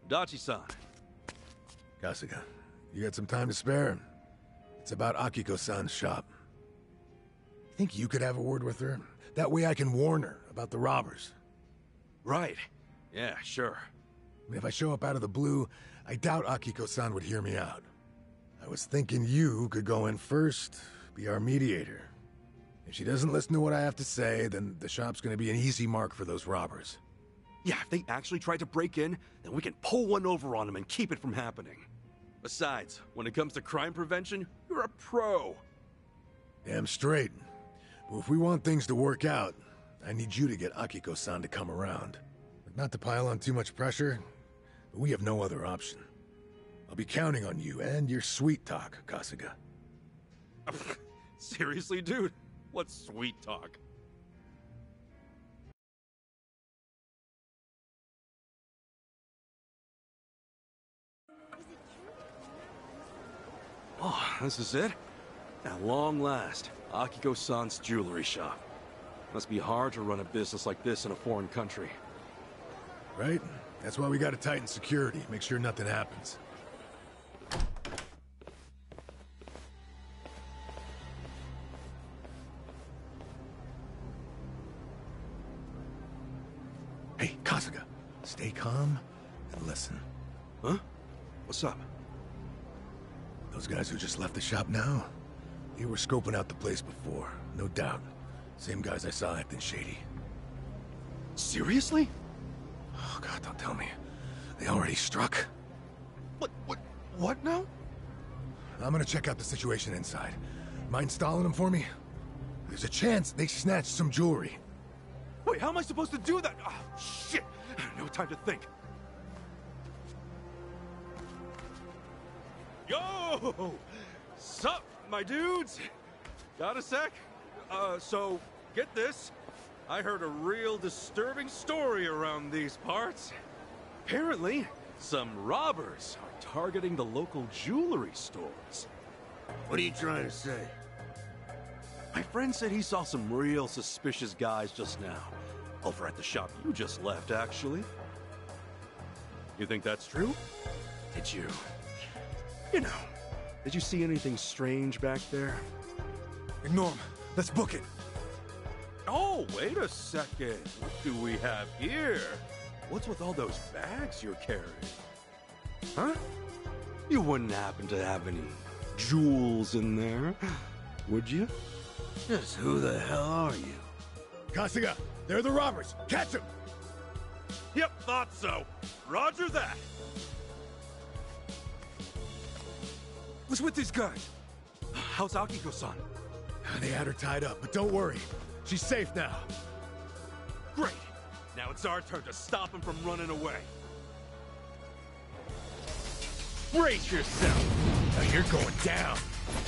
Dachi-san. Kasuga, you got some time to spare? It's about Akiko-san's shop. Think you could have a word with her? That way I can warn her about the robbers. Right. Yeah, sure. I mean, if I show up out of the blue, I doubt Akiko-san would hear me out. I was thinking you could go in first, be our mediator. If she doesn't listen to what I have to say, then the shop's gonna be an easy mark for those robbers. Yeah, if they actually tried to break in, then we can pull one over on them and keep it from happening. Besides, when it comes to crime prevention, you're a pro. Damn straight. But if we want things to work out, I need you to get Akiko-san to come around. But not to pile on too much pressure, but we have no other option. I'll be counting on you and your sweet talk, Kasuga. Seriously, dude? What's sweet talk? Oh, this is it? At long last, Akiko-san's jewelry shop. Must be hard to run a business like this in a foreign country. Right? That's why we gotta tighten security, make sure nothing happens. Hey, Kasuga, stay calm and listen. Huh? What's up? Those guys who just left the shop now, they were scoping out the place before, no doubt. Same guys I saw acting shady. Seriously? Oh God, don't tell me. They already struck? What now? I'm gonna check out the situation inside. Mind stalling them for me? There's a chance they snatched some jewelry. Wait, how am I supposed to do that? Oh, shit! No time to think. Yo! Sup, my dudes? Got a sec? So, get this. I heard a real disturbing story around these parts. Apparently, some robbers are targeting the local jewelry stores. What are you trying to say? My friend said he saw some real suspicious guys just now. Over at the shop you just left, actually. You think that's true? Did you... did you see anything strange back there? Ignore him. Let's book it. Oh, wait a second. What do we have here? What's with all those bags you're carrying? Huh? You wouldn't happen to have any jewels in there, would you? Just who the hell are you? Kasuga, they're the robbers. Catch them! Yep, thought so. Roger that. What's with these guys? How's Akiko-san? They had her tied up, but don't worry. She's safe now. Great. Now it's our turn to stop him from running away. Brace yourself. Now you're going down.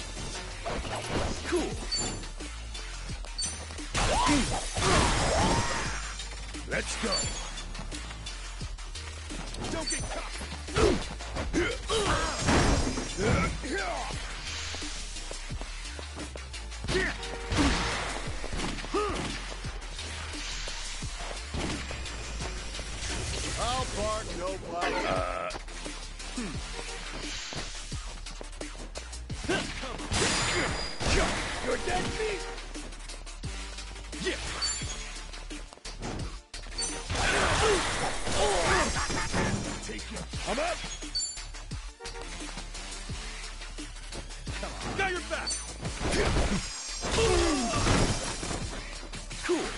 Cool. Let's go. Don't get caught. I'll park, no problem. You're dead meat! Yeah. Take you. I'm up! Come on. Got your back. Cool.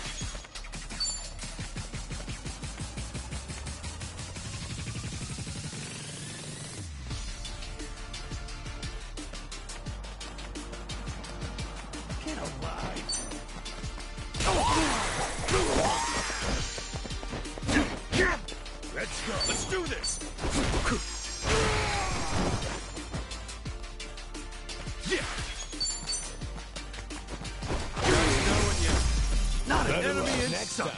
Let's go. Let's do this. Yeah. Just knowing you. Not an enemy in sight.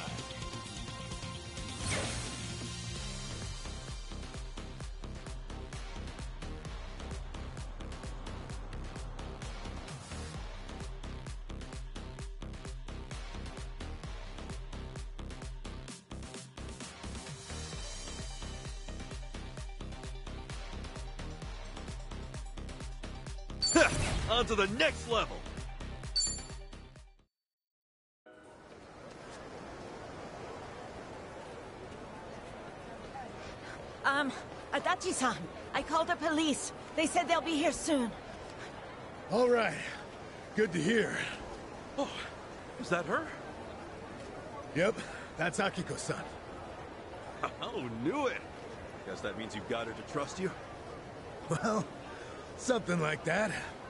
On to the next level! Adachi-san, I called the police. They said they'll be here soon. All right. Good to hear. Oh, is that her? Yep, that's Akiko-san. Oh, knew it! Guess that means you've got her to trust you? Well, something like that.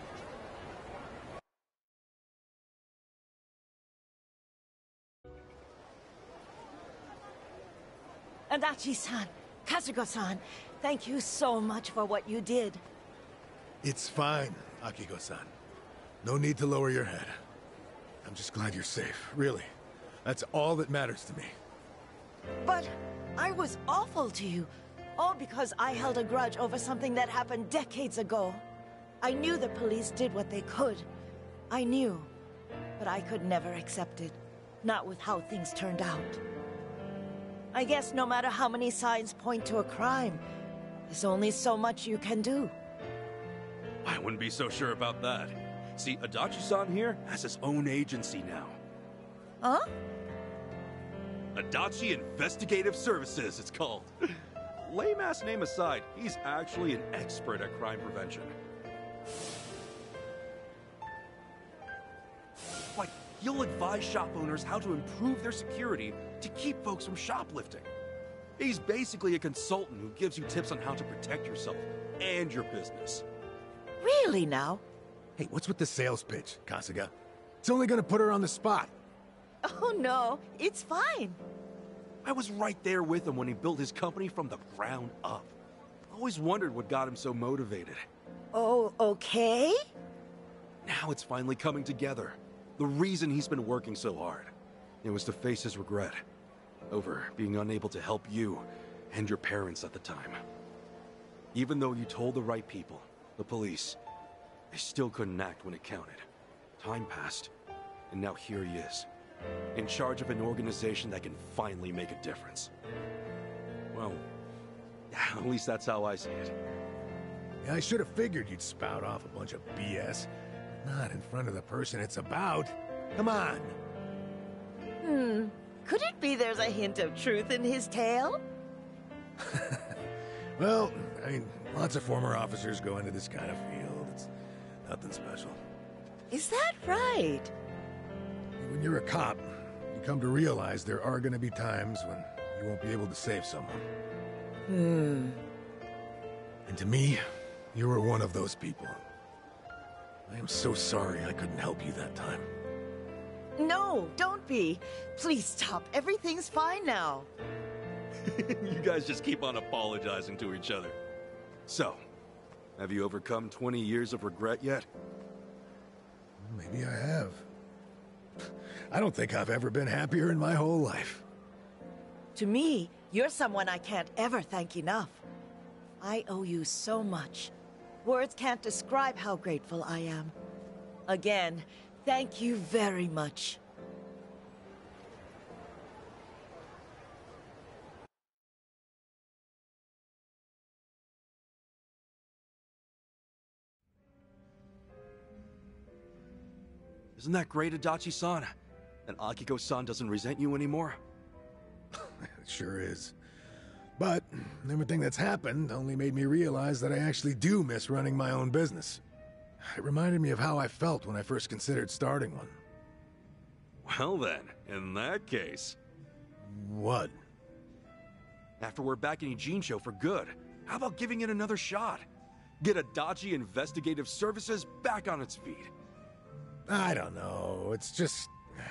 Adachi-san, Kazuko-san, thank you so much for what you did. It's fine, Akiko-san. No need to lower your head. I'm just glad you're safe, really. That's all that matters to me. But I was awful to you. All because I held a grudge over something that happened decades ago. I knew the police did what they could. I knew. But I could never accept it. Not with how things turned out. I guess no matter how many signs point to a crime, there's only so much you can do. I wouldn't be so sure about that. See, Adachi-san here has his own agency now. Huh? Adachi Investigative Services, it's called. Lame-ass name aside, he's actually an expert at crime prevention. Like, he'll advise shop owners how to improve their security to keep folks from shoplifting. He's basically a consultant who gives you tips on how to protect yourself and your business. Really now? Hey, what's with the sales pitch, Kasuga? It's only gonna put her on the spot. Oh no, it's fine. I was right there with him when he built his company from the ground up. Always wondered what got him so motivated. Oh, okay? Now it's finally coming together. The reason he's been working so hard. It was to face his regret over being unable to help you and your parents at the time. Even though you told the right people, the police, they still couldn't act when it counted. Time passed, and now here he is, in charge of an organization that can finally make a difference. Well, at least that's how I see it. Yeah, I should have figured you'd spout off a bunch of BS. Not in front of the person it's about. Come on. Could it be there's a hint of truth in his tale? Well, I mean, lots of former officers go into this kind of field. It's nothing special. Is that right? When you're a cop, you come to realize there are going to be times when you won't be able to save someone. And to me, you were one of those people. I am so sorry I couldn't help you that time. No, don't be. Please stop. Everything's fine now. You guys just keep on apologizing to each other. So, have you overcome 20 years of regret yet? Maybe I have. I don't think I've ever been happier in my whole life. To me, you're someone I can't ever thank enough. I owe you so much. Words can't describe how grateful I am. Again, thank you very much. Isn't that great, Adachi-san? And Akiko-san doesn't resent you anymore? It sure is. But everything that's happened only made me realize that I actually do miss running my own business. It reminded me of how I felt when I first considered starting one. Well then, in that case... What? After we're back in Ijincho for good, how about giving it another shot? Get Adachi Investigative Services back on its feet. I don't know, it's just...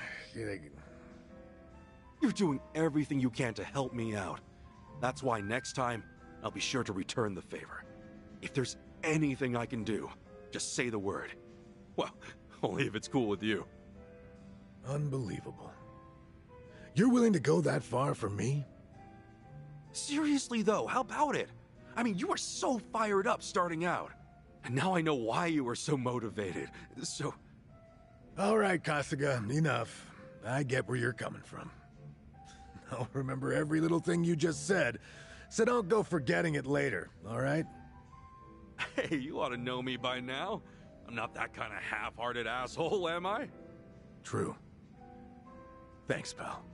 You're doing everything you can to help me out. That's why next time, I'll be sure to return the favor. If there's anything I can do, just say the word. Well, only if it's cool with you. Unbelievable. You're willing to go that far for me? Seriously though, how about it? I mean, you were so fired up starting out. And now I know why you were so motivated. So... All right, Kasuga, enough. I get where you're coming from. I'll remember every little thing you just said, so don't go forgetting it later, all right? Hey, you ought to know me by now. I'm not that kind of half-hearted asshole, am I? True. Thanks, pal.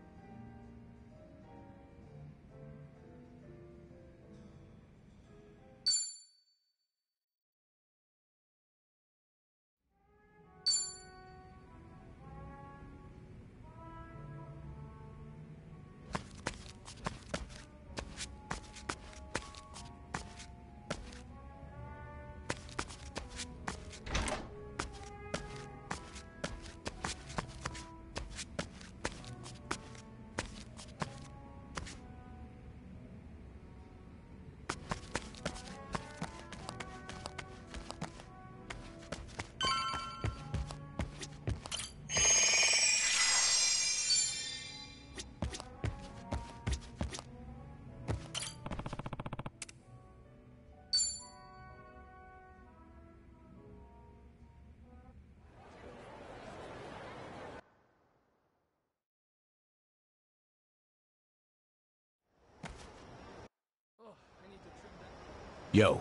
Yo.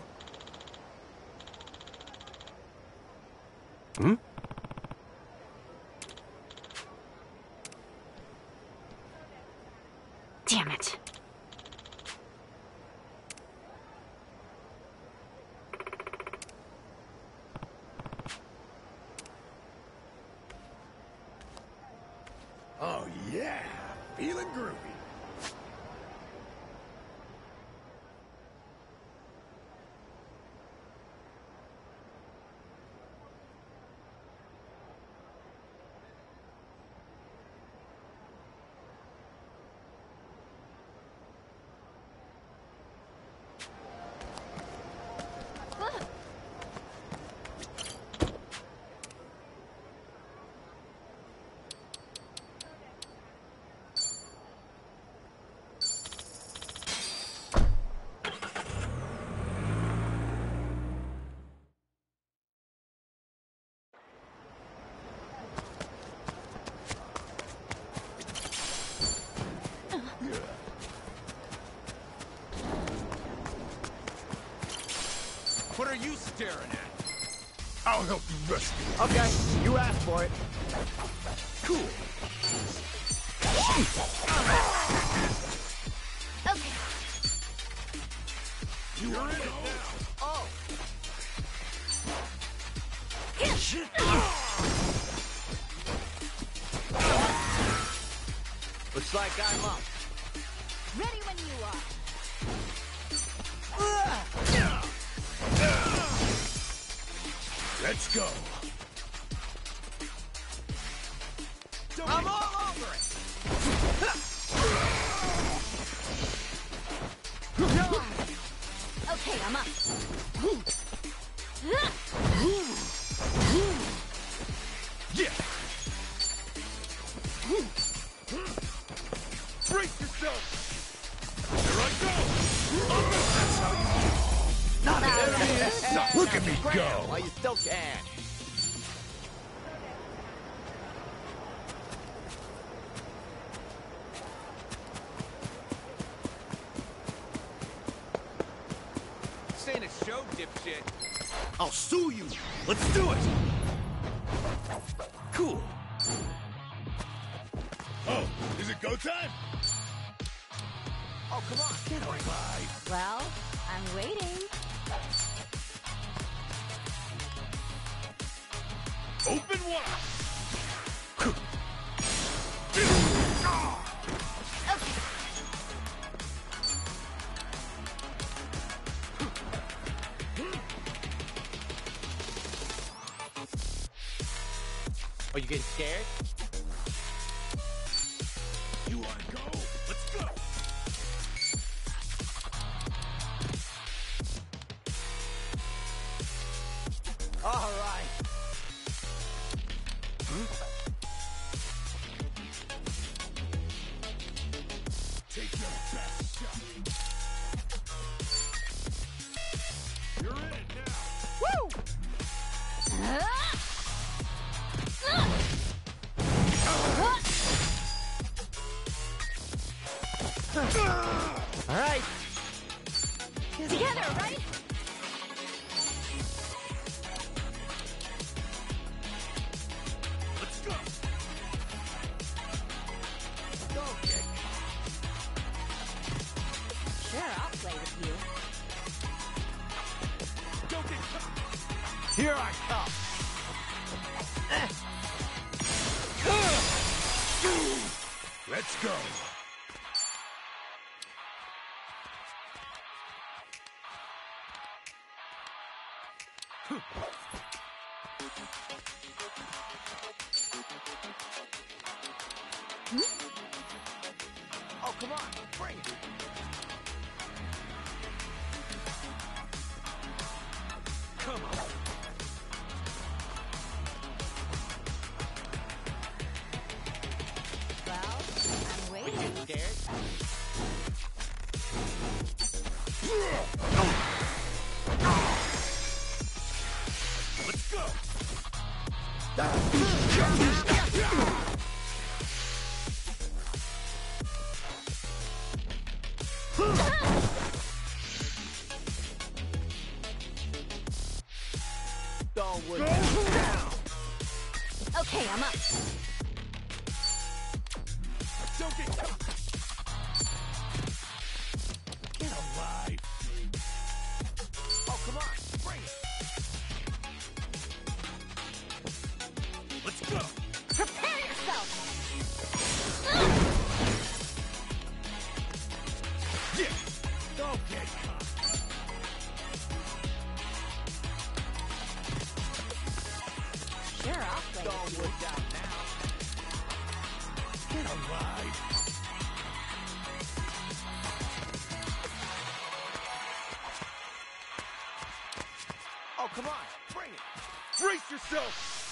Hmm? Damn it. Oh yeah, feeling groovy. What are you staring at? I'll help you rescue. Okay, you asked for it. Cool. Okay. You're in it now. Oh. Shit. Looks like I'm up. Ready when you are. Let's go. I'm all over it. Okay, I'm up. Yeah. Brace yourself. Here I go. That's how you do. Look at me go. While you still can. This ain't a show, dipshit. I'll sue you. Let's do it. Cool. Oh, is it go time? Oh, come on. Get away. Well, I'm waiting. Open wide. Okay. Are you getting scared? You wanna go? Let's go. All right. Take your best shot. You're in it now. Woo! Here I come. Let's go. Oh, come on, bring it. Come on. Well, I'm Are waiting. you scared? Let's go. Don't worry. Down. Okay, I'm up. Don't get caught. Get alive. Oh, come on, bring it. Let's go. Prepare yourself. Yeah. Don't get caught. Sure, I'll play. Don't look down now. Get alive. Oh, come on, bring it. Brace yourself.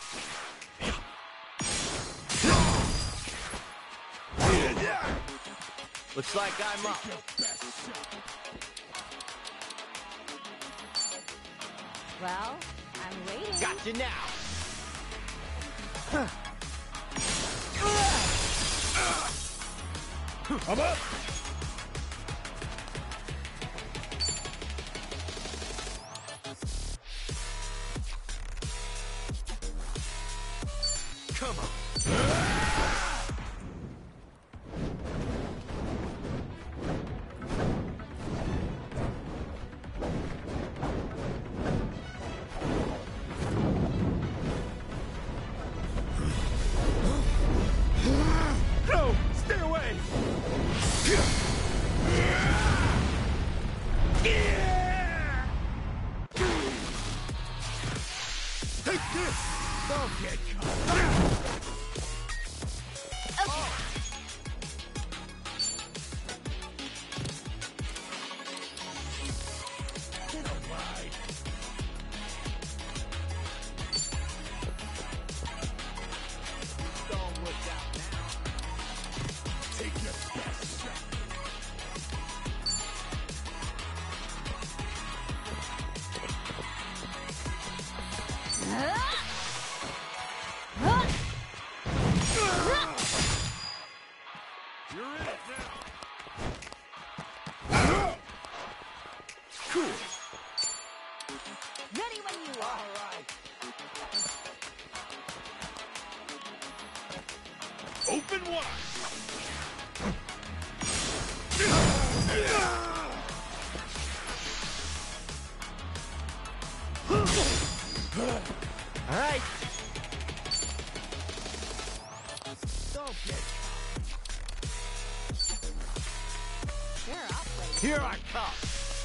Looks like I'm up. Your best shot. Well, I'm waiting. Got you now. I'm up. Come on. No! Stay away! Take this! Don't get caught! Get alive! Don't look down now. Take your best shot! You're in it now! Cool! Ready when you are. All right. Open wide! All right. Don't get. Sure, I'll play. Here I come.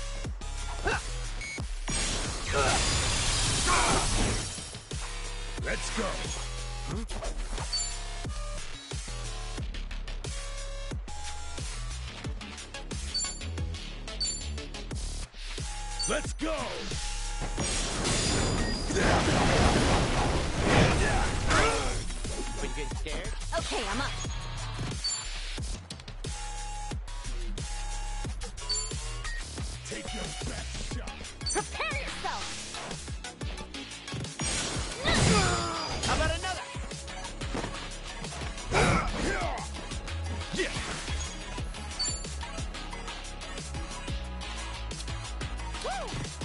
Let's go. Let's go! Are you getting scared? Okay, I'm up. Take your best shot! Prepare yourself. How about another? Yeah! Woo!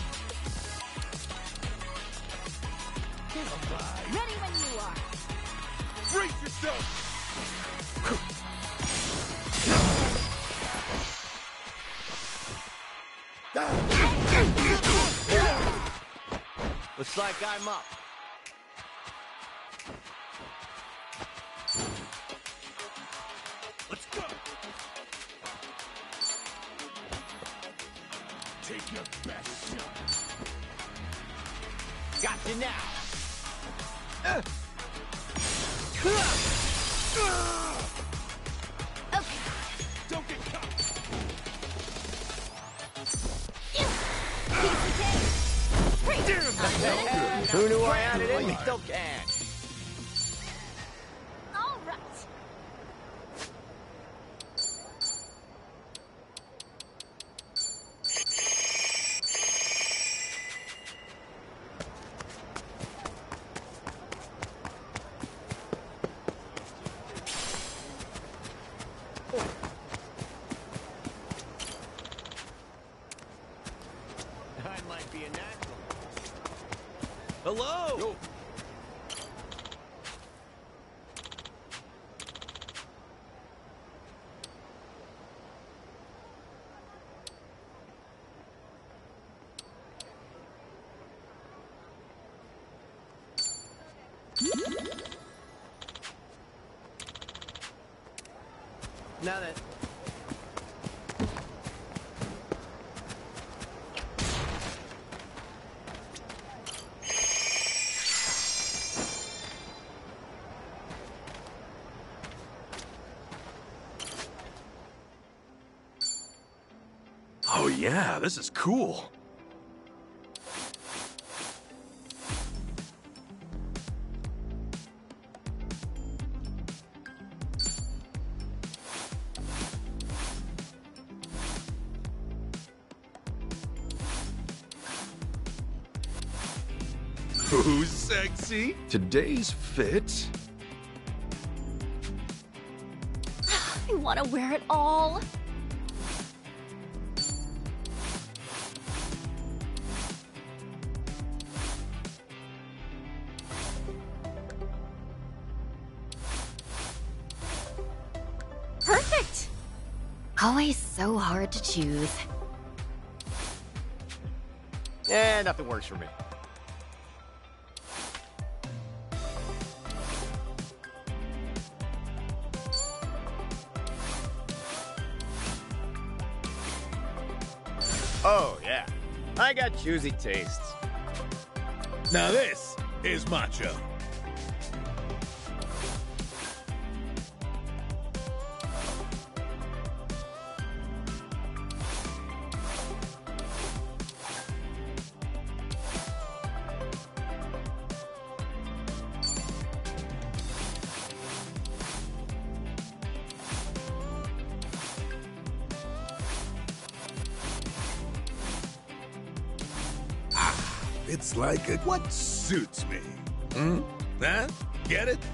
Get alive! Ready when you are. Brace yourself! Looks Looks like I'm up. Let's go! Take your best shot. Got you now. Okay. Don't get caught! Piece of cake. Damn. Who knew I had it in me? Still can. All right. I might be a natural. Hello! Yo. Now that Oh yeah, this is cool. Who's sexy? Today's fit. I want to wear it all. Perfect. Always so hard to choose. nothing works for me. Oh, yeah. I got choosy tastes. Now this is macho. It's like a... What suits me? Hmm? Huh? Get it?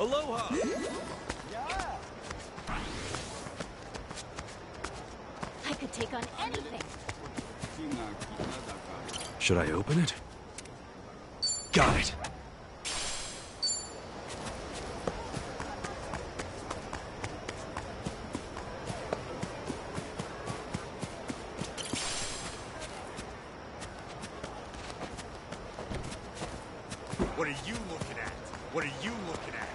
Aloha! I could take on anything. Should I open it? Got it! What are you looking at? What are you looking at?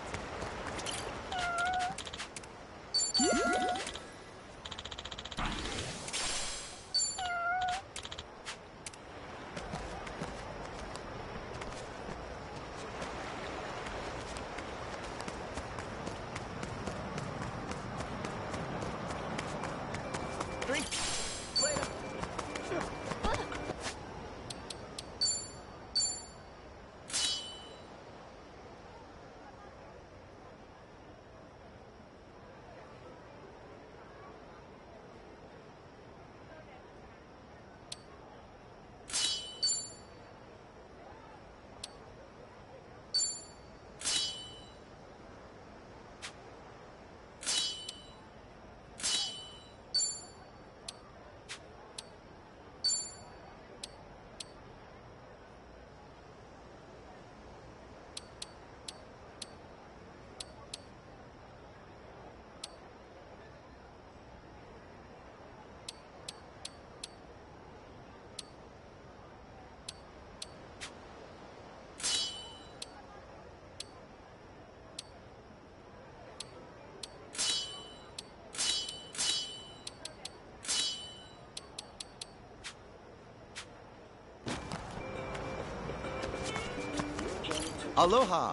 Drink. Aloha.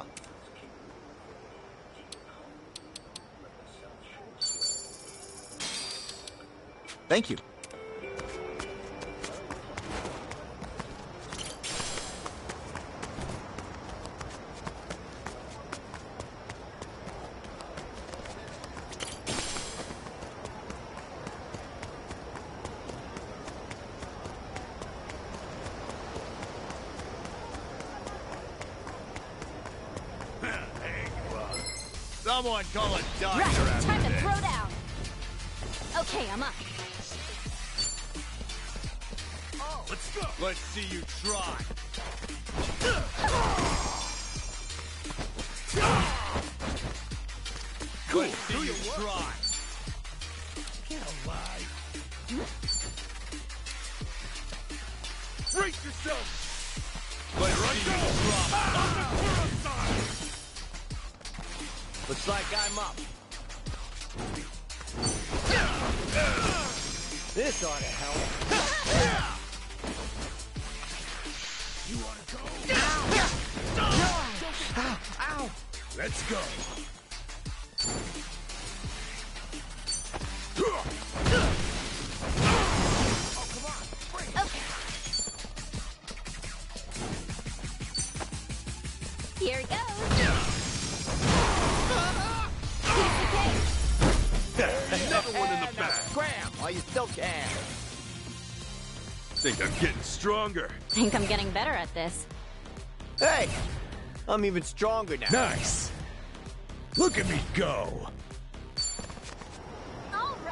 Thank you. Someone call a doctor Right, after time to this. throw down. Okay, I'm up. Let's go. Let's see you try. Let's see you try. Can't lie. Brace yourself. Let's see you try. Looks like I'm up. This ought to help. You want to go? Ow! Ow! Let's go. Oh, come on. Bring it. Okay. Here goes. Another one in the back. Scram while you still can. Think I'm getting stronger. Think I'm getting better at this. Hey, I'm even stronger now. Nice! Look at me go! All right.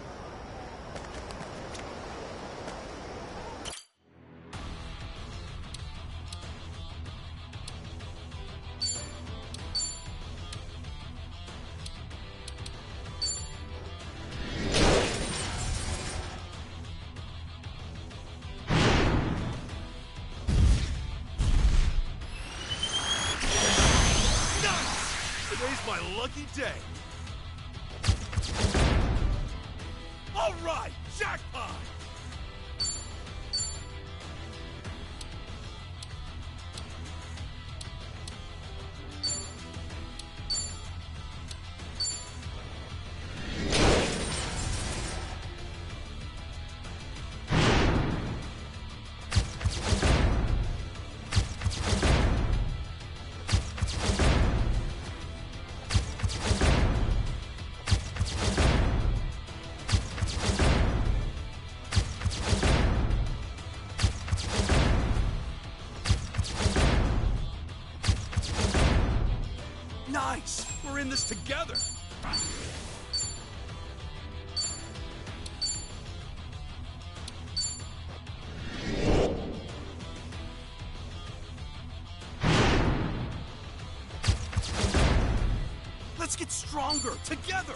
Today's my lucky day. All right, jackpot! Nice! We're in this together! Let's get stronger together!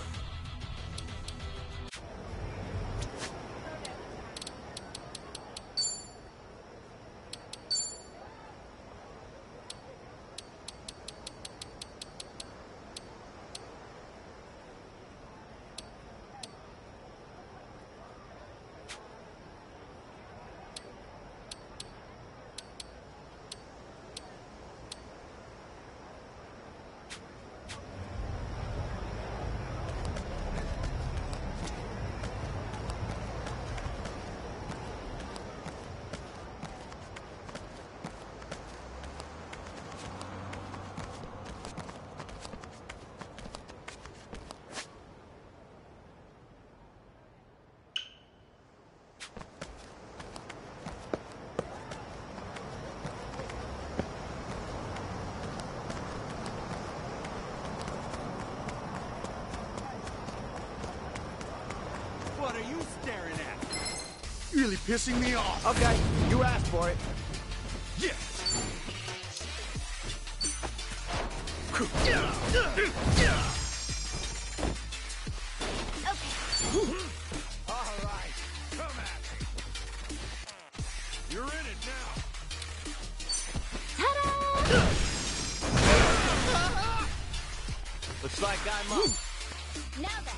What are you staring at? Really pissing me off. Okay, you asked for it. Yeah! All right, come at me. You're in it now. Ta-da! Looks like I'm up. Now then.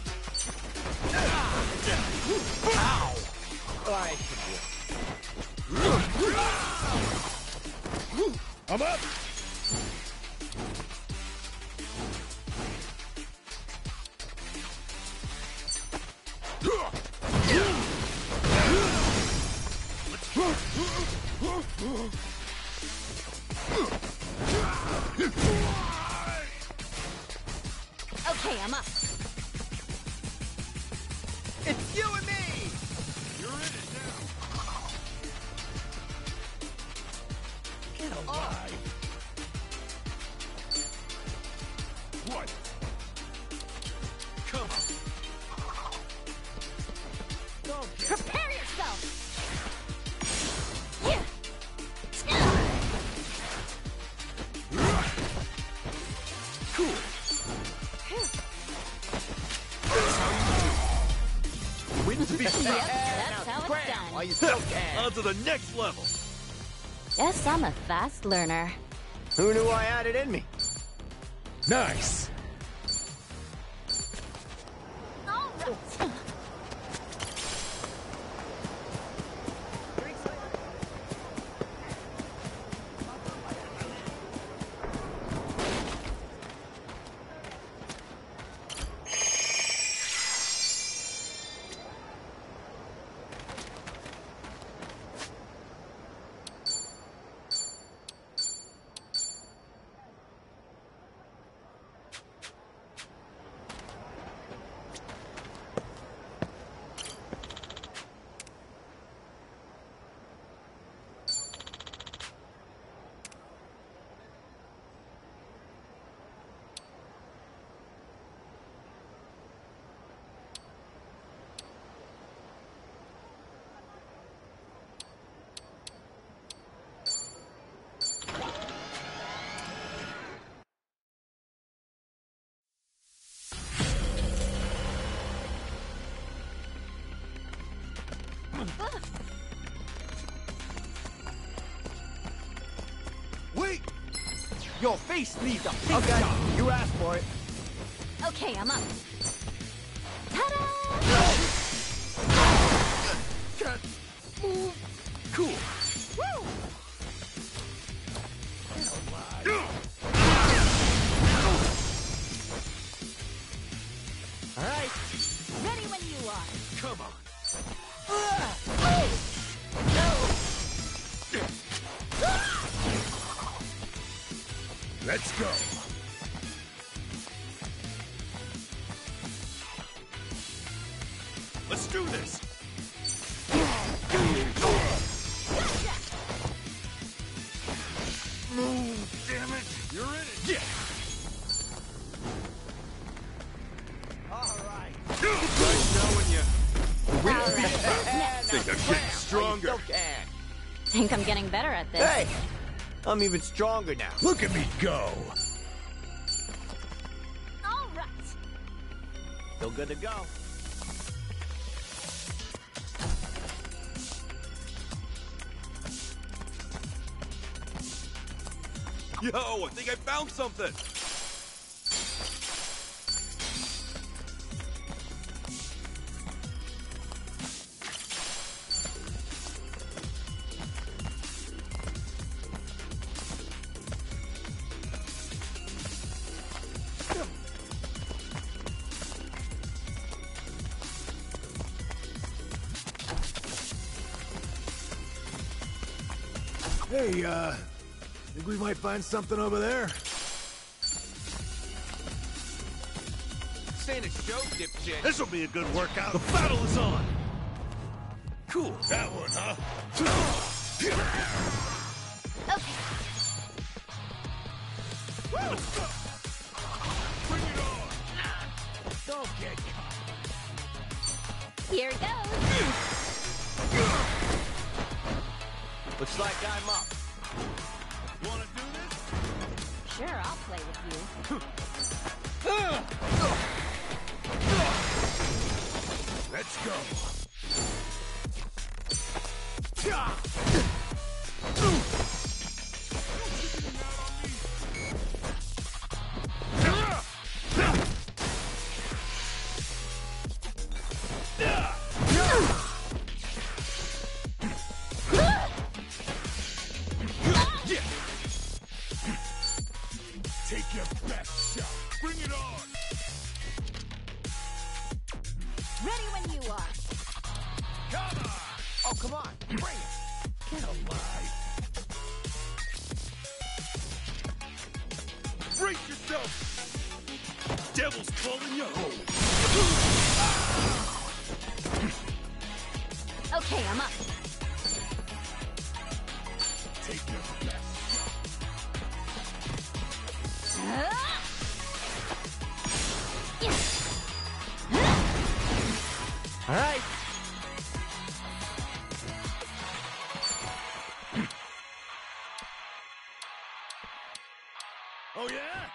Ow! I I'm up! Okay, I'm up. It's you and me! You're in it now. Get alive! What? Come on! Don't get Prepare yourself! Yeah. Cool! win to be Yep, that's how it's done. While you still can. On to the next level! Guess I'm a fast learner. Who knew I had it in me? Nice! All right. Wait! Your face needs a pink Okay, job. you asked for it. Okay, I'm up. Ta-da! Can't move. Cool. Woo! All right. Ready when you are. Come on! Let's go! Let's do this! Move, damn it. You're in it. Yeah! stronger. You still can. Think I'm getting better at this. Hey! I'm even stronger now. Look at me go! All right. Still good to go. Yo, I think I found something. Hey, think we might find something over there? This ain't a show, dipshit. This'll be a good workout. The battle is on. Cool. That one, huh? Okay. Bring it on. Don't get caught. Here goes. Looks like I'm up. Wanna do this? Sure, I'll play with you. Let's go. Take your best shot. Bring it on. Ready when you are. Come on. Oh, come on. Bring it. Get alive. Brace yourself. Devil's calling you home. Okay, I'm up. Take your best shot. All right. Oh, yeah?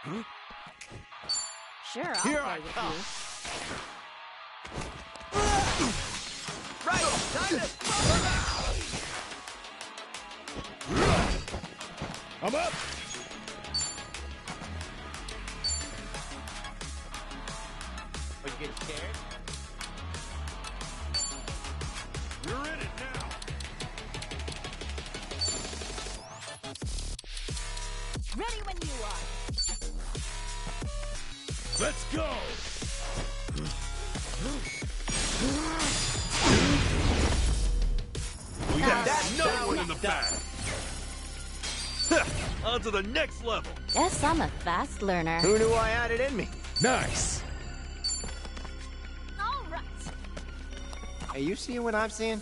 Sure, I'll Here play I with come. you. Right. Time to... I'm up. Are you getting scared? You're in it now. Ready when you are. Let's go. We got That's another one how in the it's bag. On to the next level. Guess I'm a fast learner. Who knew I had it in me? Nice. All right. Are you seeing what I'm seeing?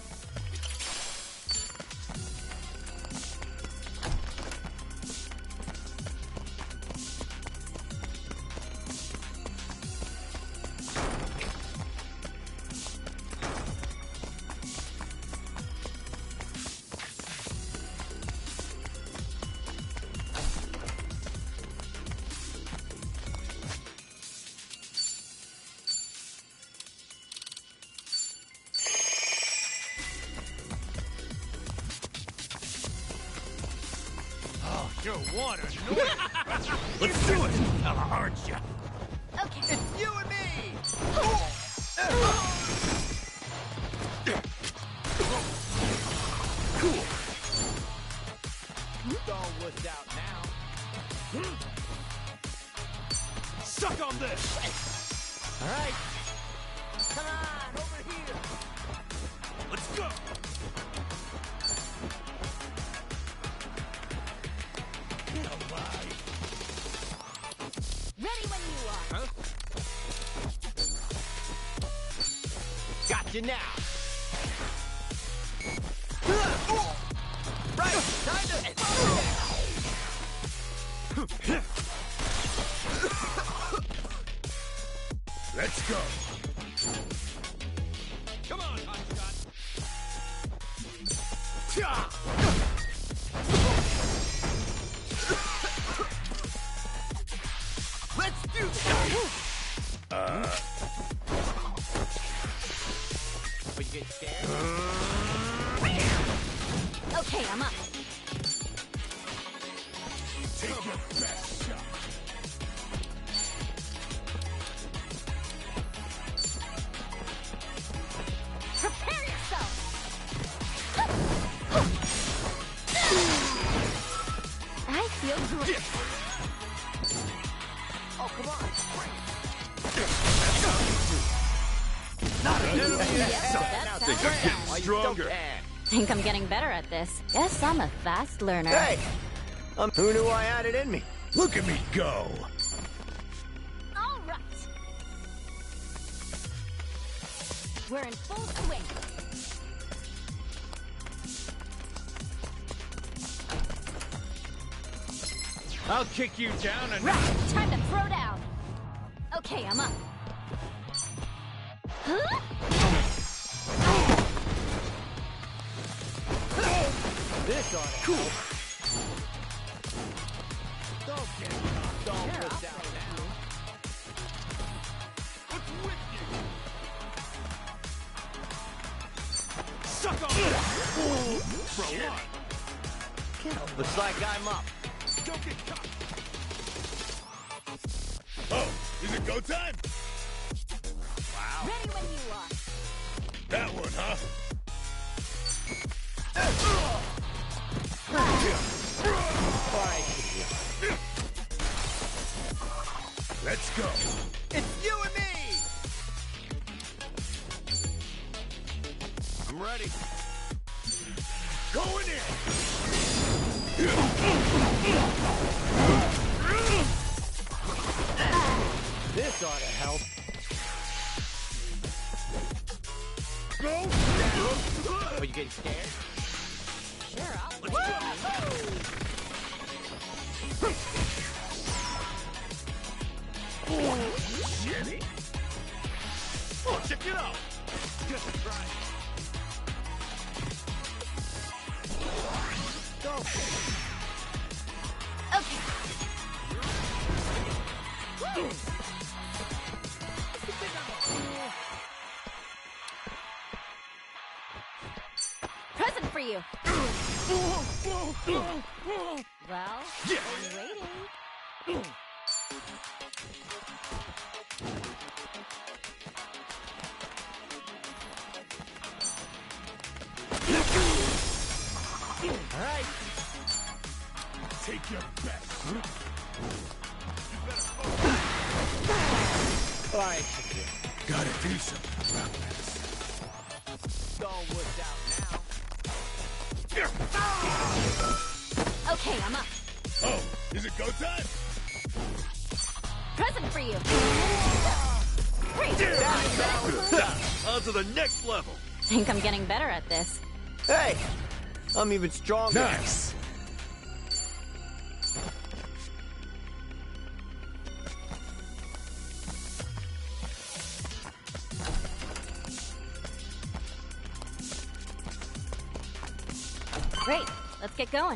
Sure want to annoy you. Let's do it, fella, aren't you? Okay. It's you and me! Cool. All wussed out now. Suck on this. All right. Come on, over here. Let's go. Get alive. Ready when you are. Huh? Got you now. Right, time to... Let's go. Come on, hotshot. Let's do this! But you get scared? Okay, I'm up. Take your best shot. Prepare yourself! I feel great. Oh, come on! That's Things are getting stronger. Think I'm getting better at this. Guess I'm a fast learner. Hey! Who knew I had it in me? Look at me go. All right. We're in full swing. I'll kick you down and... Right, time to throw down. Okay, I'm up. Huh? This ought to Cool. Don't get caught. Don't Sure, miss I'll out play now. What's with you? Suck on it! For what? Looks like I'm up. Don't get caught! Oh, is it go time? Ready when you are. That one, huh? Let's go. It's you and me! I'm ready. Going in. This ought to help. Go. But you getting scared? Sure, I'll play. Shitty. Oh, check it out. Just try. Okay. Present for you. Well, I'm waiting. All right. Take your best. All right. Gotta do something about this. Don't wuss out now. Okay, I'm up. Oh, is it go time? Present for you. Great. On to the next level! Think I'm getting better at this. Hey! I'm even stronger. Nice. Great. Let's get going.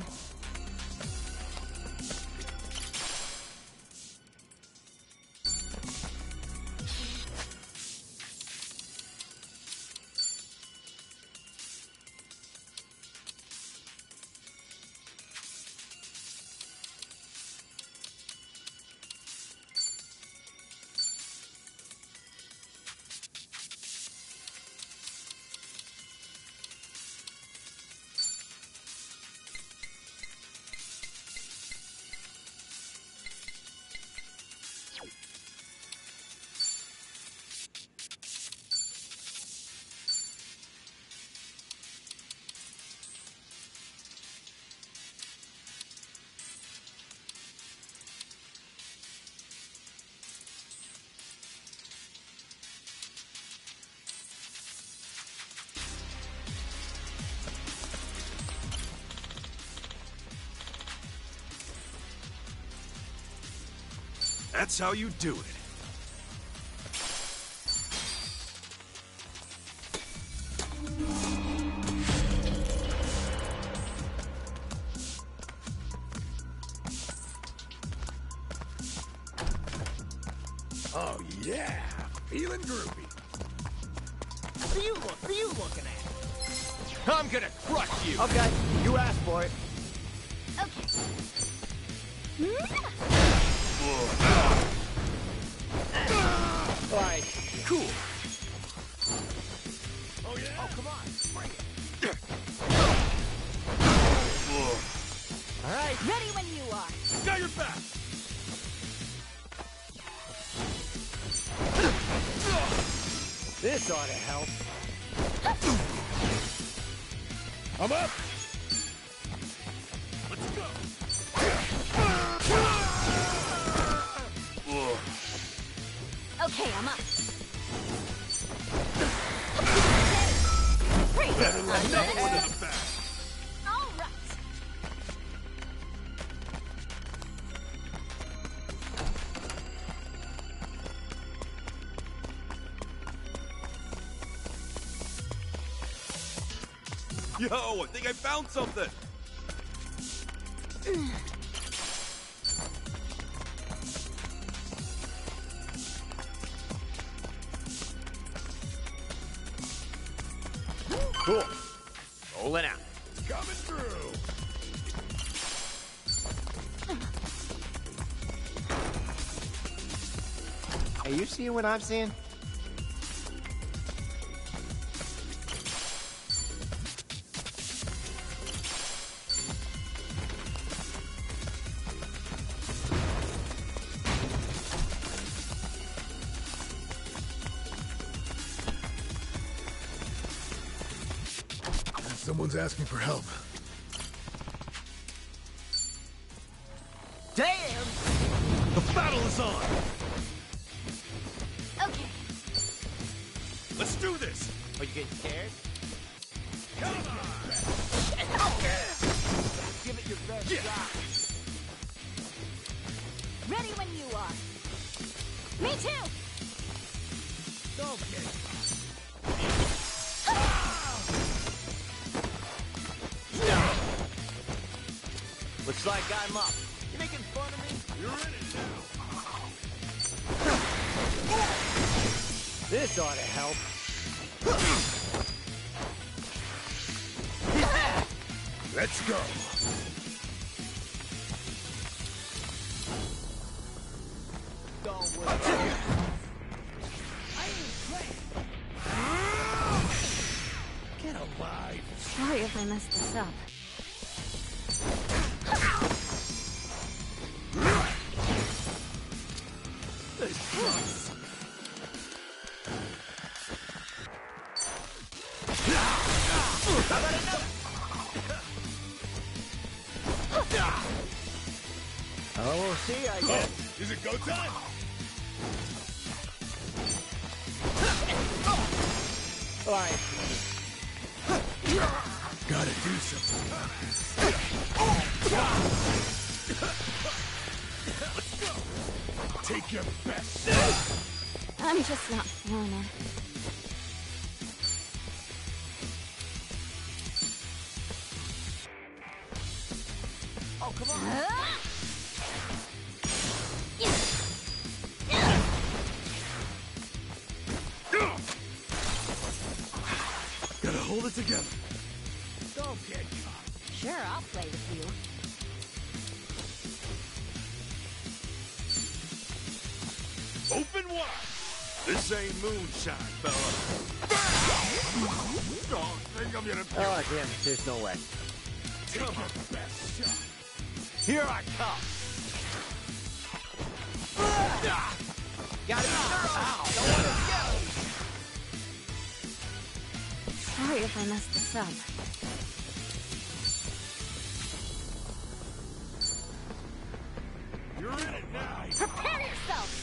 That's how you do it. Yeah, feeling groovy. What are you looking at? I'm gonna crush you! Okay, you asked for it. Okay. Alright, Cool. oh come on, bring it. Alright, Ready when you are. Got your back! this ought to help. I'm up. Let's go! Okay, I'm up. Great. Enough with the back! All right. Yo, I think I found something! Cool. Rolling out. Coming through. Are you seeing what I'm seeing? Someone's asking for help. Damn! The battle is on! Okay. Let's do this! Are you getting scared? Come on! Give it your best Yeah. shot. Ready when you are. Me too. Don't get Looks like I'm up. You making fun of me? You're in it now! This ought to help. Let's go. Don't worry. Get alive. Sorry if I messed this up. Oh, we'll see, I guess. Is it go time? All right. Gotta do something. Let's go. Take your best shot. I'm just not feeling it. Oh, come on. Gotta hold it together. Don't get caught. Sure, I'll play with you. Open wide! This ain't moonshine, fella. Oh, think I'm gonna Oh, damn. There's no way. Take your best shot. Here I come. Gotta be thorough. Don't want to go. Sorry if I messed this up. You're in it now! Prepare yourself!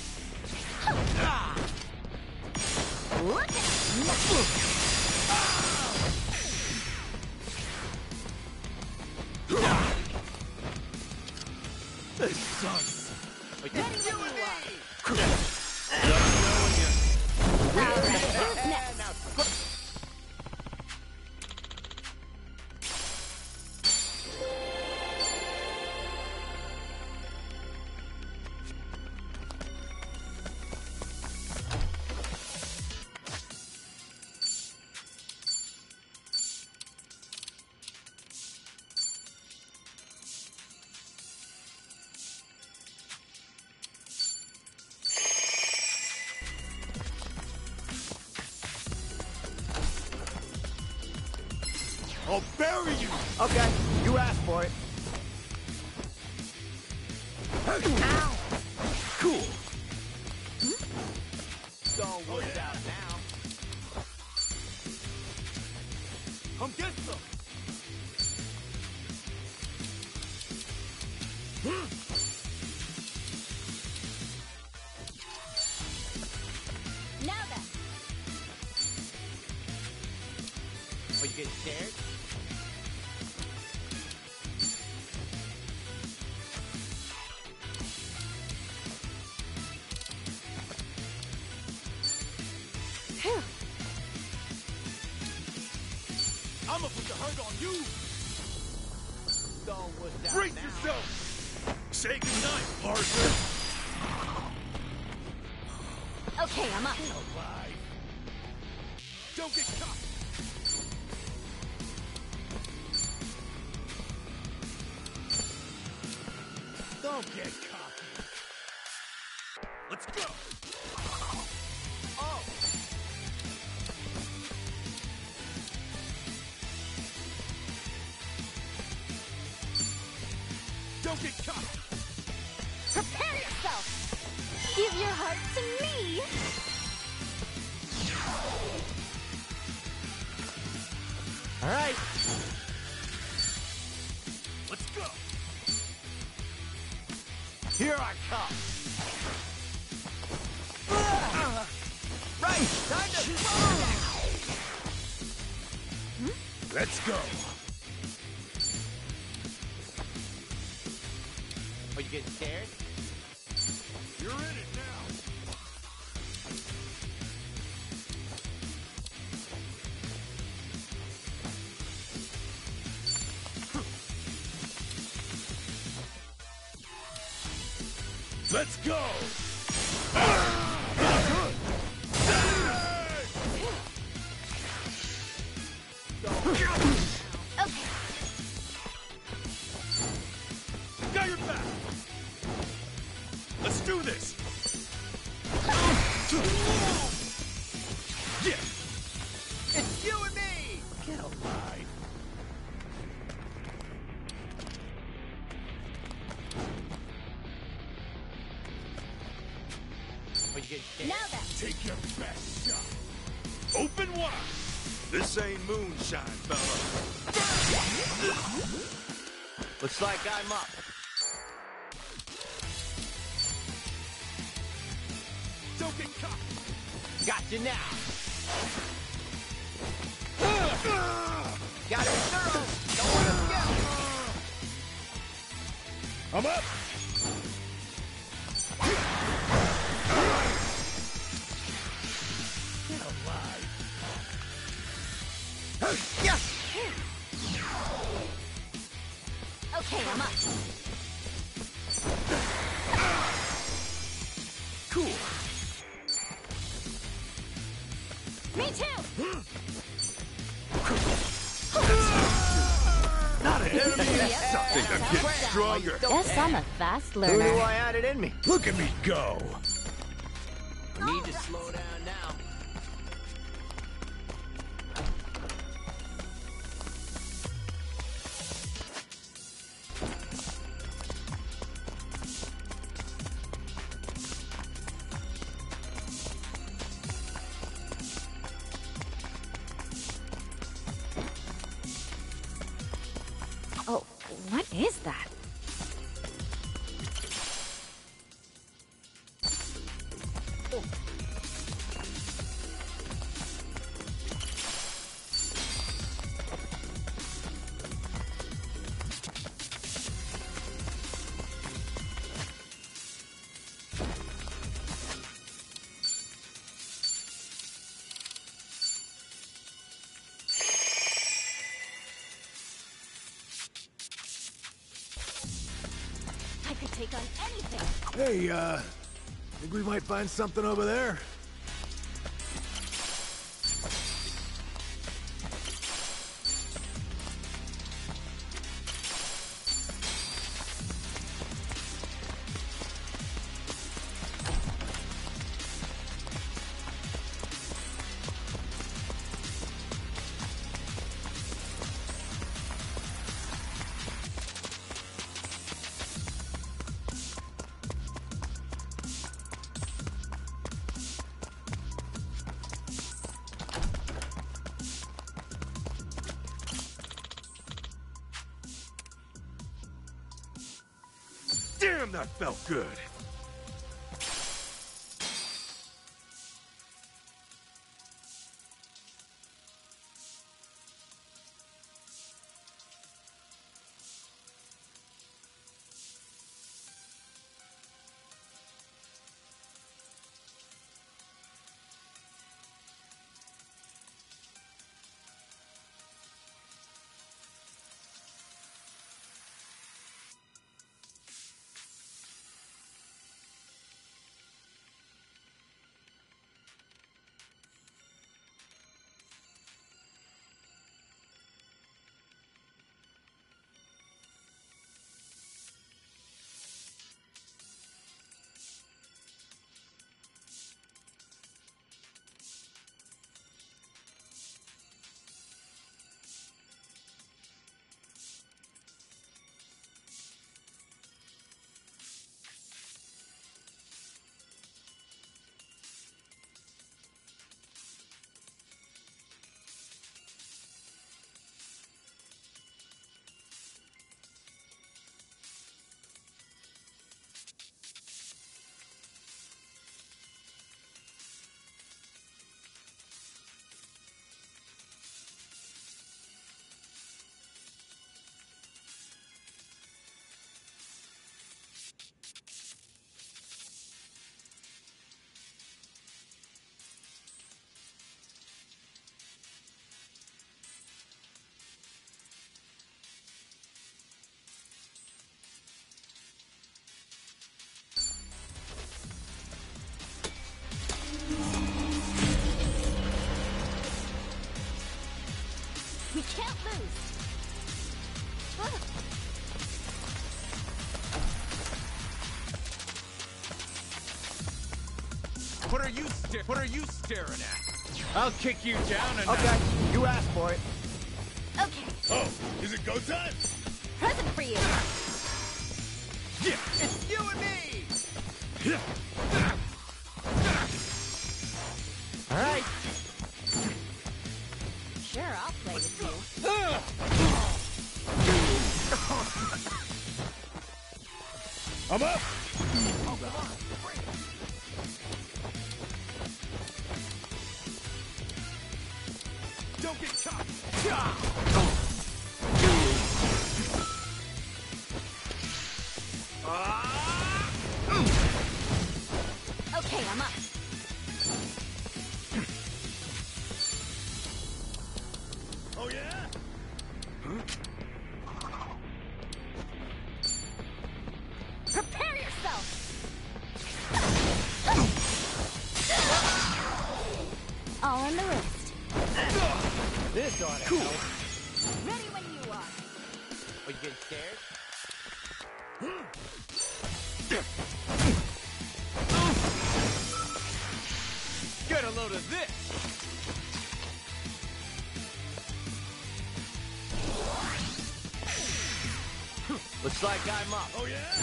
Look at This sucks! Ready when you are. Just knowing you. All right, who's next? I'll bury you! Okay, you asked for it. Ow! Cool. Don't work out now. Come get some! Now then. Are you getting scared? Phew. I'ma put the hurt on you! Don't work out Brace now. yourself! Say goodnight, partner! Okay, I'm up. Alive! Don't get caught! Don't get cocky! Let's go! Oh! Don't get caught! Prepare yourself. Give your heart to me. All right. Let's go! Here I come. Right, time to... Let's go! Are you getting scared? You're in it now! Let's go! Okay. Got your back! Let's do this! Yeah! It's you and me! Get alive! Are you getting scared? Now then. Take your best shot! Open wide! This ain't moonshine, fella. Looks like I'm up. Don't get caught! Got you now. Got it thorough. Don't want to get. I'm up! Get alive! Yes! Okay, I'm up. Cool! Me too. Not an enemy! Yep. Think I'm getting stronger! Guess I'm a fast Who knew learner. I had it in me? Look at me go! Need to slow down now. Oh, what is that? I could take on anything. Hey, think we might find something over there? Damn, that felt good. We can't lose. What are you staring at? I'll kick you down and Okay, you asked for it. Okay, Oh, is it go time? present for you. Yeah, it's you and me. All right. Sure, I'll play with you. I'm up! Don't get caught. Okay, I'm up. Oh yeah? Prepare yourself. All in the wrist. This ought to help. Ready when you are. Are you getting scared? Get a load of this. Looks like I'm up. Oh yeah?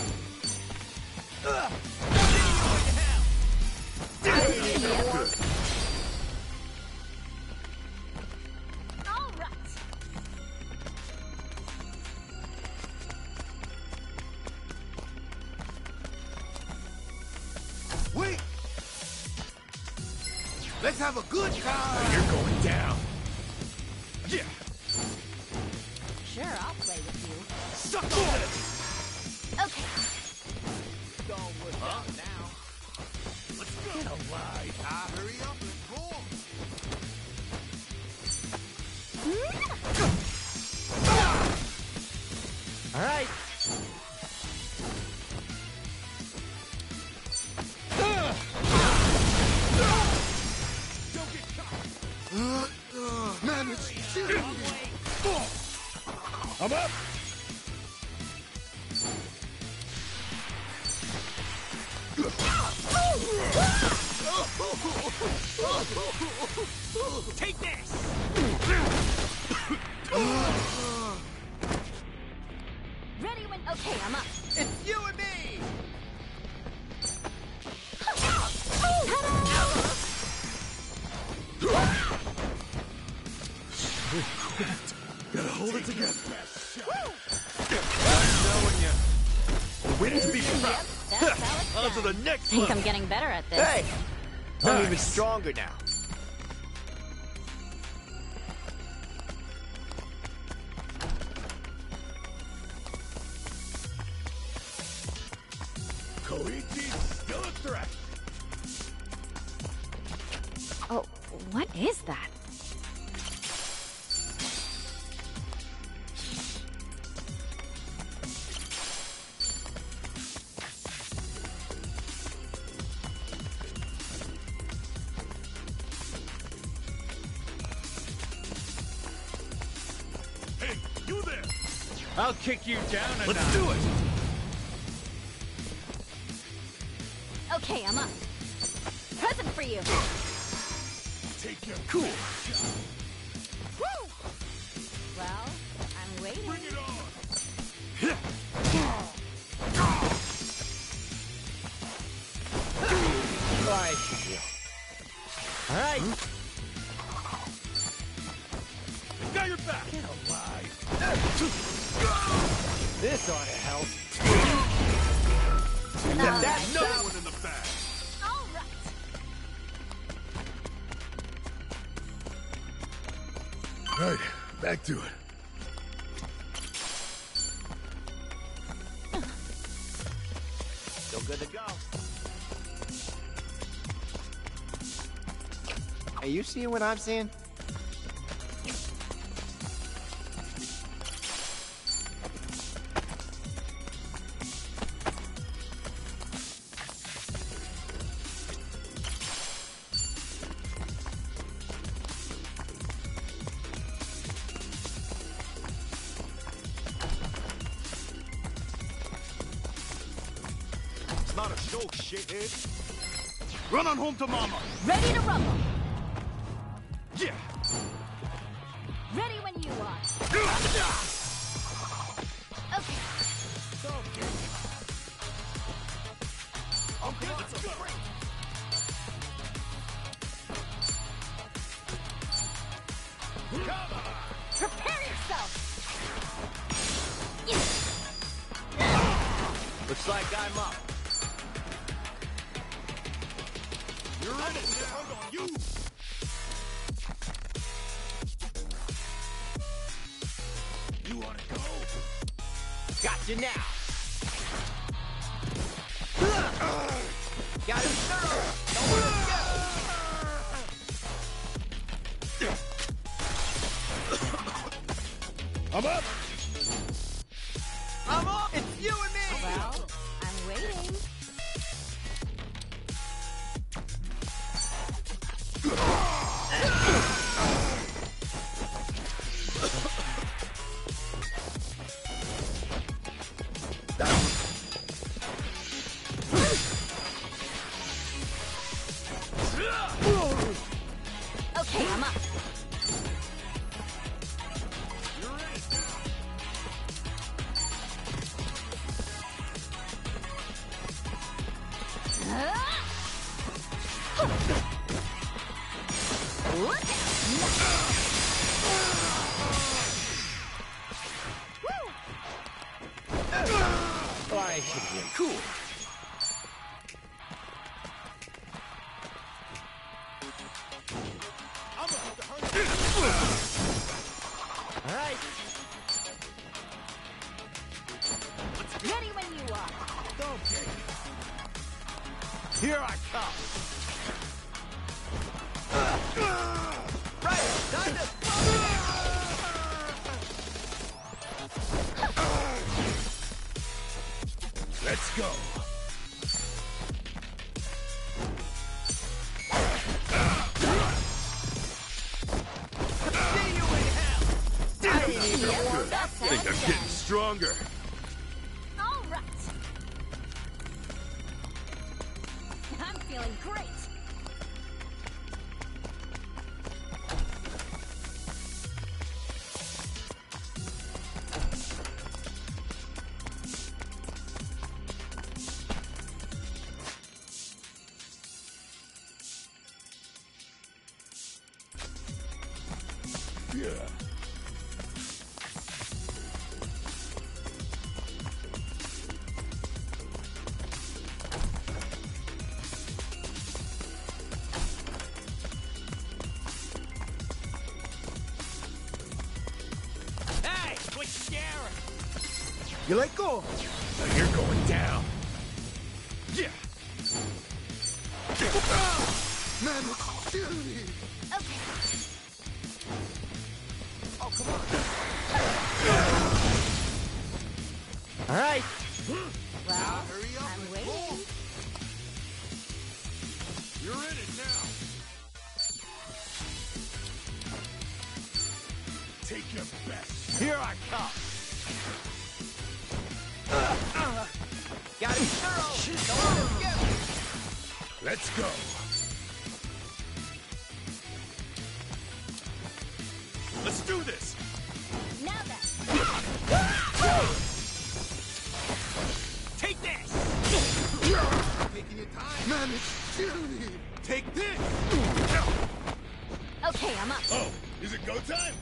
All right. Wait! Let's have a good time! You're going down. Yeah! Sure, I'll play with you. Suck on this! Okay. Don't work out now. Let's go! Get alive! Hurry up and roll! All right. Don't get caught! Man, it's I'm up! Take this. Ready when... Okay, I'm up. It's you and me. Gotta hold it together. knowing you. Wouldn't be proud. Yep, that's how it's On to done. the next Think level. I'm getting better at this. Hey! I'm even Nice. stronger now. Koichi's still a threat. Oh, what is that? Hey, you there! I'll kick you down a Let's notch. do it! Okay, I'm up. Present for you. Take your Cool. Woo! Well, I'm waiting. Bring it on! Alright. Alright. Got your back! Get alive! This ought to help. All That's No right. one in the back! All right. Right, back to it. Still good to go. Are you seeing what I'm seeing? It's not a show, shithead! Run on home to mama! Ready to rumble. Yeah! Ready when you are. Okay. Okay, let's go! Prepare yourself. Looks like I'm up. You're in it now! You! You wanna go? Gotcha now. Got him thorough. Don't let him I'm up! I'm up. It's you and me. Well, I'm waiting. Okay, I'm up. You're in it now! Look Alright, should be cool. I'm about to hunt Alright. Ready when you are. Okay. Here I come. Right, time to... Let's go! See you in hell. I ain't even warmed up. That's how Think I'm it's getting done. stronger. All right. I'm feeling great. Yeah. scary. You let go. Now you're going down. Yeah. Man, it's silly. Okay. Oh, come on. All right. Well, I'm waiting. You're in it now. Take your best. Here I come. Gotta be thorough. Don't let it get me. Let's go. Let's do this. Now then. Take this. Taking your time. Man, it's silly. Take this. Okay, I'm up. Oh, is it go time?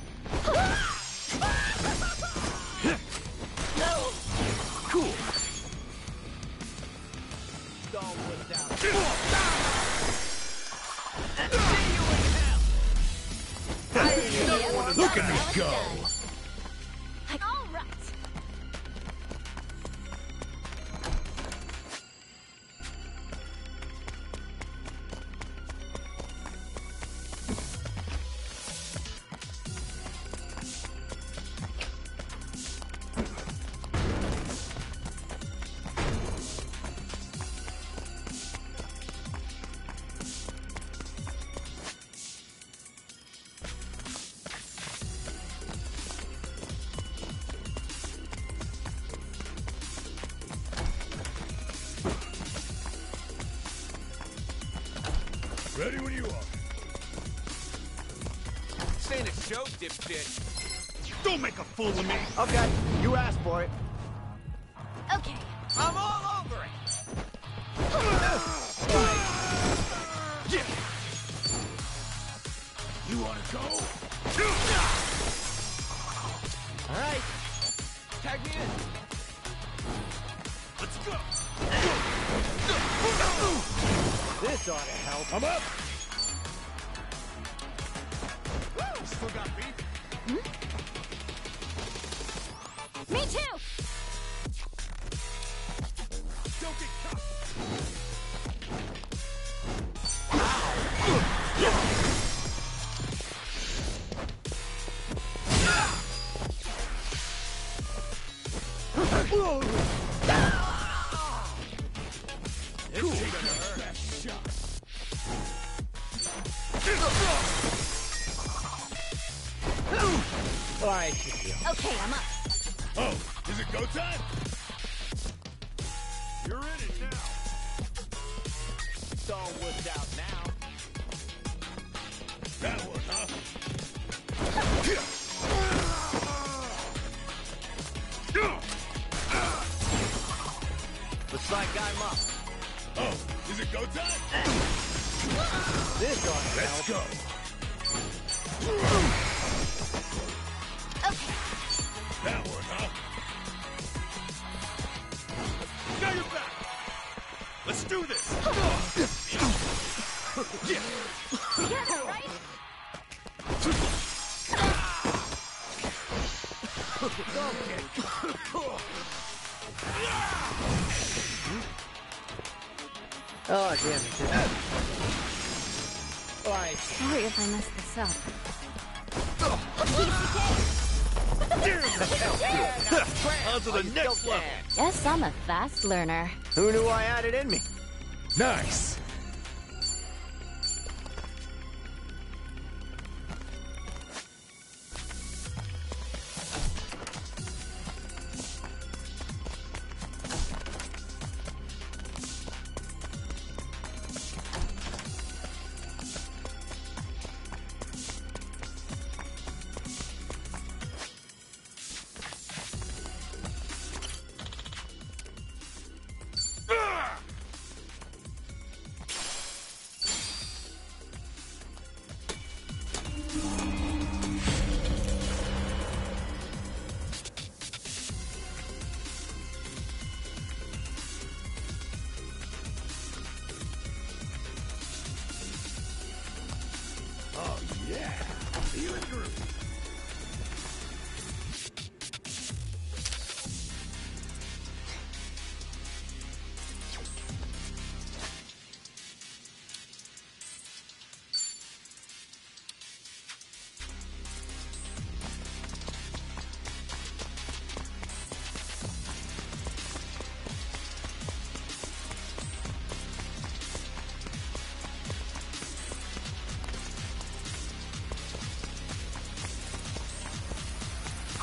Cool. Don't look down. See you in hell. Look at me go. All right. Ready when you are. This ain't a show, dipshit. Don't make a fool of me. Okay, you asked for it. Okay. I'm all over it. Yeah. You wanna go? All right. Tag me in. Let's go. This ought to help. I'm up. You still got beef? Me too. Don't get caught. Cool. Best shot. All right. Okay, I'm up. Oh, is it go time? You're in it now. It's all worked out now. That one, huh? Looks like I'm up. Oh, is it go time? This ought to Let's help. go. Okay. That one, huh? Now you're back. Let's do this. Yeah. Together, right? Oh, damn it. All right. Sorry if I messed this up. On to the next level. Guess I'm a fast learner. Who knew I had it in me? Nice.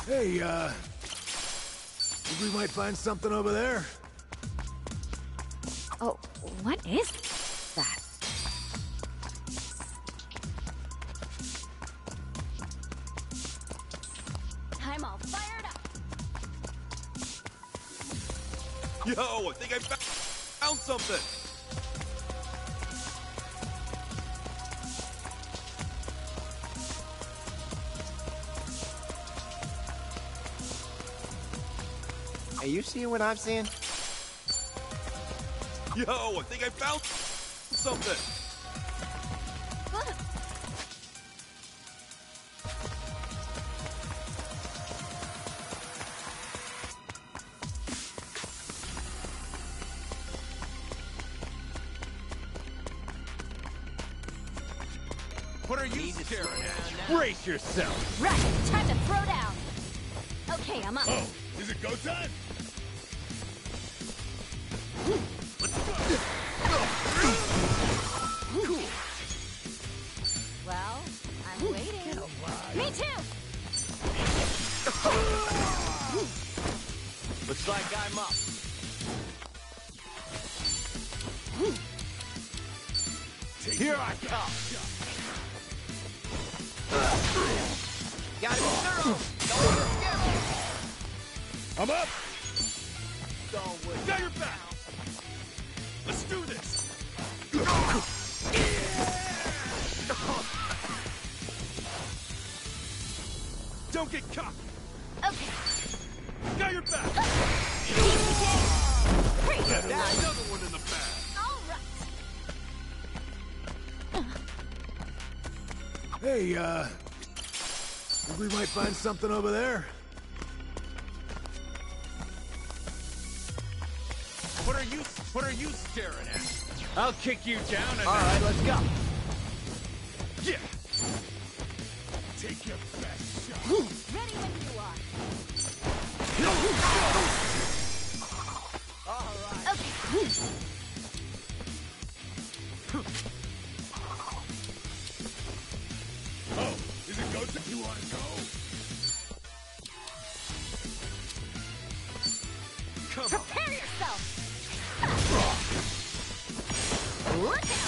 Hey, think we might find something over there? Oh, what is that? I'm all fired up. Yo, I think I found something. Are you seeing what I'm seeing? Yo, I think I found something. What are you staring at? Brace yourself! Right, time to throw down. Okay, I'm up. Oh, is it go time? Well, I'm waiting. Me too! Looks like I'm up. Here I come! Got it thorough. Don't skip. I'm up! Don't worry. Got your back. Let's do this. Don't get caught. Okay. Got your back. Great. Another one in the bag. All right. Hey, think we might find something over there? What are you staring at? I'll kick you down and All right, let's go. Yeah. Take your best shot. Ready when you are. All right. Okay. Oh, is it go time? You wanna go? Come on. Prepare yourself. Look out!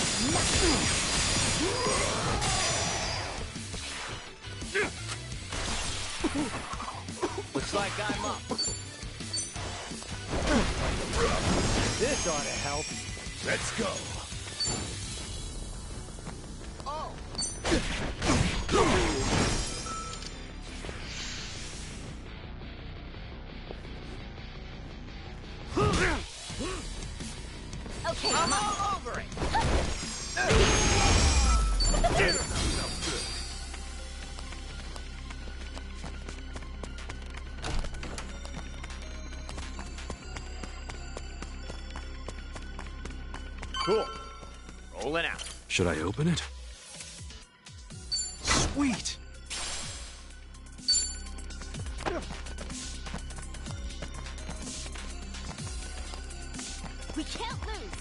Looks like I'm up. This ought to help. Let's go. Oh. Okay, I'm all over it. Cool. Rolling out. Should I open it? Sweet. we can't lose.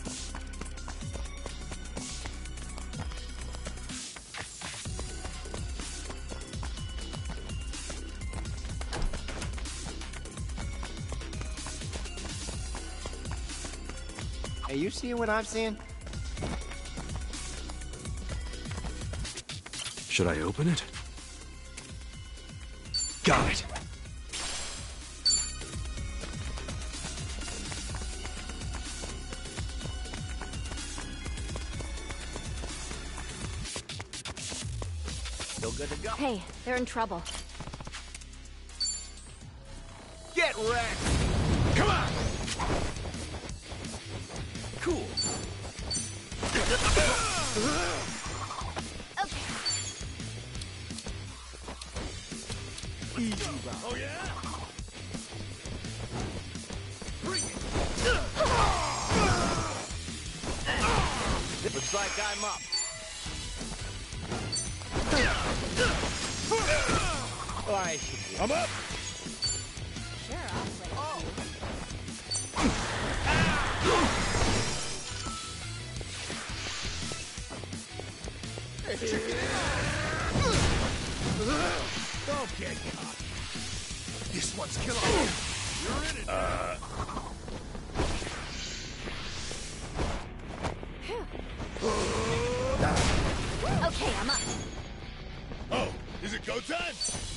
Are you seeing what I'm seeing? Should I open it? Got it. Still good to go. Hey, they're in trouble. Get wrecked. Come on! Cool. Okay. Easy round. Oh, yeah? Bring it. Looks like I'm up. Oh, I should be. I'm up! Sure, I'll play. Oh. Don't get caught. This one's killer. You're in it. Okay, I'm up. Oh, is it go time?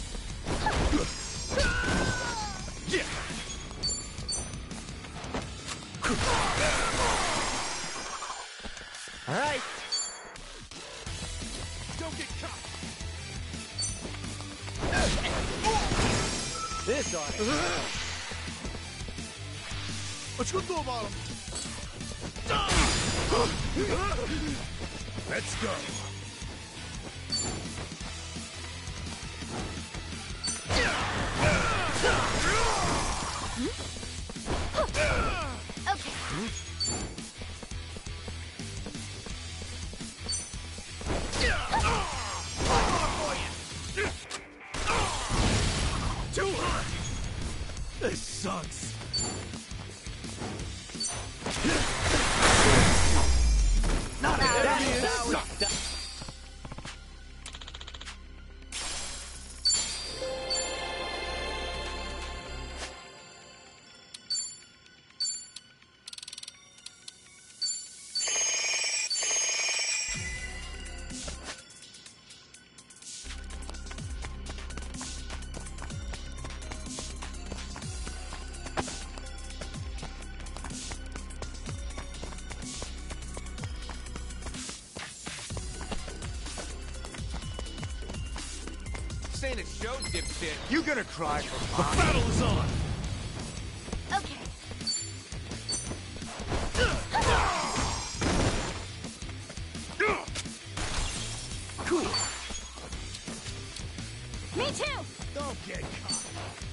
Yeah. All right. Don't get caught. This on it. What you do about him? Let's go. Okay. Too hot. This sucks. Not again. This ain't a show, dipshit. You gonna cry for mom? The battle is on. Okay. Cool. Me too. Don't get caught.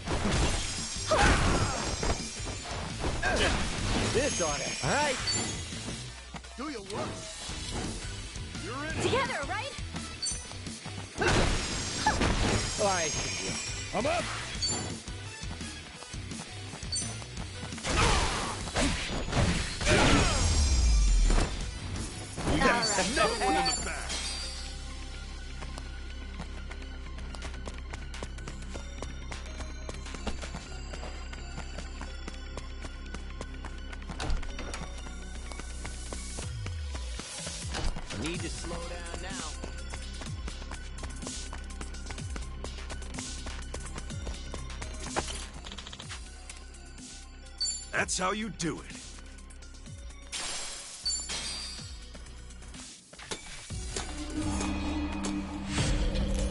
This on it. All right. Do your work. You're in it. Together, right? All right. I'm up. You got All right. another one in the back. Need to slow down now. That's how you do it.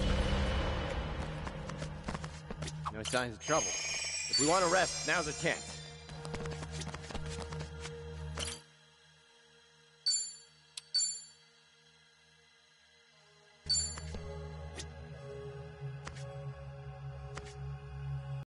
No signs of trouble. If we want to rest, now's the chance.